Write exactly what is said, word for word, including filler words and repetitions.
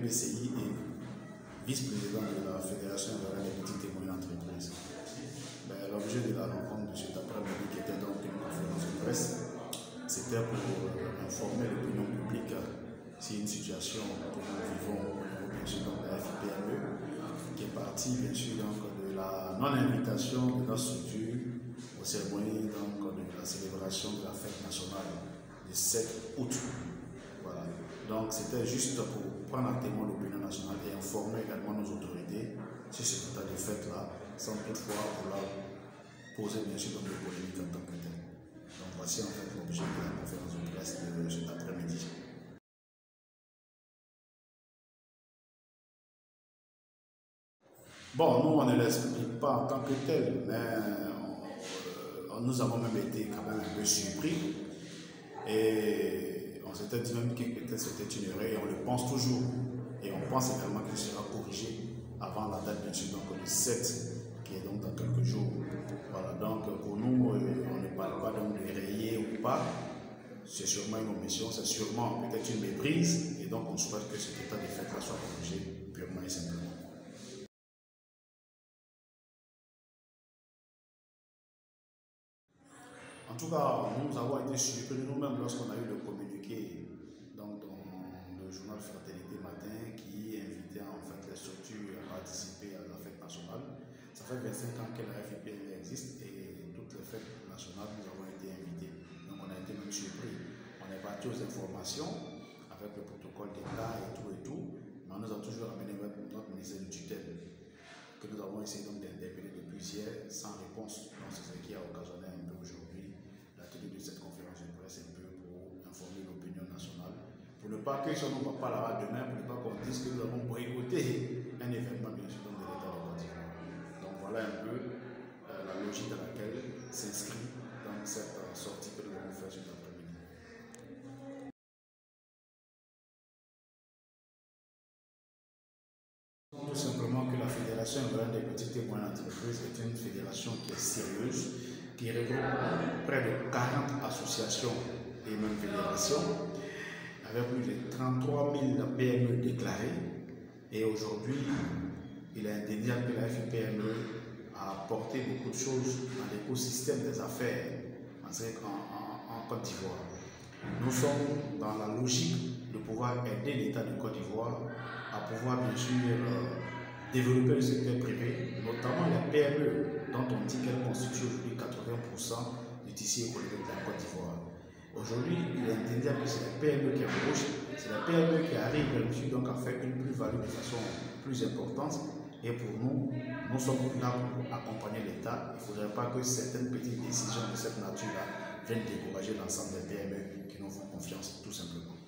P C I et vice-président de la Fédération des petites et moyennes entreprises. Ben, l'objet de la rencontre de cet après-midi, qui était donc une conférence de presse, c'était pour euh, informer l'opinion publique sur une situation que nous vivons au niveau bien sûr de la F I P M E, qui est partie bien sûr donc, de la non-invitation de notre structure aux cérémonies donc, de la célébration de la fête nationale du sept août. Voilà. Donc c'était juste pour prendre à témoin l'opinion nationale et informer également nos autorités sur ce état de fête-là, sans toutefois vouloir poser bien sûr des polémiques en tant que tel. Donc voici en fait l'objet de la conférence de presse de cet après-midi. Bon, nous on ne l'explique pas en tant que tel, mais on, euh, nous avons même été quand même un peu surpris et on s'était dit même que peut-être c'était une erreur et on le pense toujours. Et on pense également qu'il sera corrigé avant la date bien sûr donc le sept, qui est donc dans quelques jours. Voilà, donc pour nous, euh, on ne parle pas donc de rayer ou pas. C'est sûrement une omission, c'est sûrement peut-être une méprise, et donc on souhaite que cet état de fait-là soit corrigé purement et simplement. En tout cas, nous avons été surpris nous-mêmes lorsqu'on a eu le communiqué donc, dans le journal Fraternité Matin qui invitait en fait les structures à participer à la fête nationale. Ça fait vingt-cinq ans que la F I P M existe et toutes les fêtes nationales, nous avons été invités. Donc on a été même surpris. On est parti aux informations avec le protocole d'État et tout et tout, mais on nous a toujours amené notre ministère de tutelle que nous avons essayé donc d'interpeller depuis hier sans réponse. Donc c'est ce qui a occasionné un peu aujourd'hui la tenue de cette conférence de presse un peu pour informer l'opinion nationale. Pour ne pas que ce soit pas là demain, pour ne pas qu'on dise que nous avons boycotté un événement bien sûr de l'État de Côte d'Ivoire. Donc voilà un peu euh, la logique dans laquelle s'inscrit dans cette euh, sortie que nous allons faire cet après-midi. Tout simplement que la Fédération des petites et moyennes entreprises est une fédération qui est sérieuse, qui regroupe près de quarante associations et même fédérations, avec plus de trente-trois mille P M E déclarées. Et aujourd'hui, il est indéniable que la F I P M E a apporté beaucoup de choses dans l'écosystème des affaires en, en, en Côte d'Ivoire. Nous sommes dans la logique de pouvoir aider l'État de Côte d'Ivoire à pouvoir bien sûr euh, développer le secteur privé, notamment les P M E, dont on dit qu'elles constituent aujourd'hui quatre-vingts pour cent du tissu économique de la Côte d'Ivoire. Aujourd'hui, il est indéniable que c'est les P M E qui embauchent, c'est les P M E qui arrivent donc à faire une plus-value de façon plus importante. Et pour nous, nous sommes là pour accompagner l'État. Il ne faudrait pas que certaines petites décisions de cette nature-là viennent décourager l'ensemble des P M E qui nous font confiance, tout simplement.